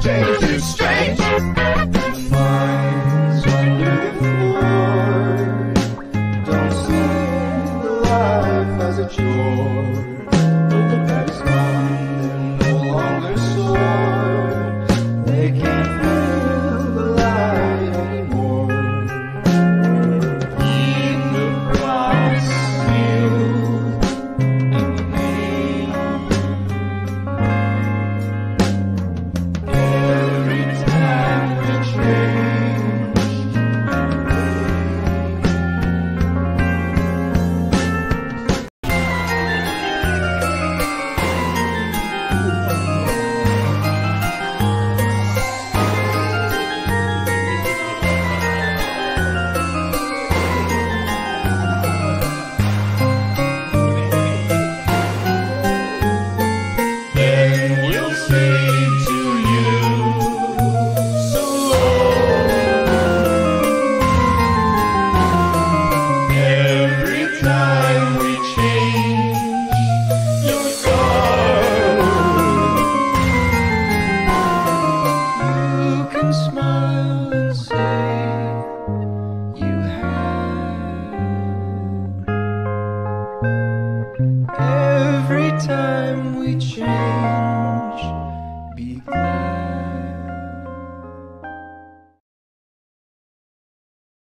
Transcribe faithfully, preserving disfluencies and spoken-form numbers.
change you strange. Minds under the floor don't see the life as a chore. But the night is gone, they're no longer sore. They can't feel the light anymore. Keep the cross sealed in the name. Every time we change, then we'll say to you, soooooo. Every time we change, you're gone. You can smile and say you have. Every time we change,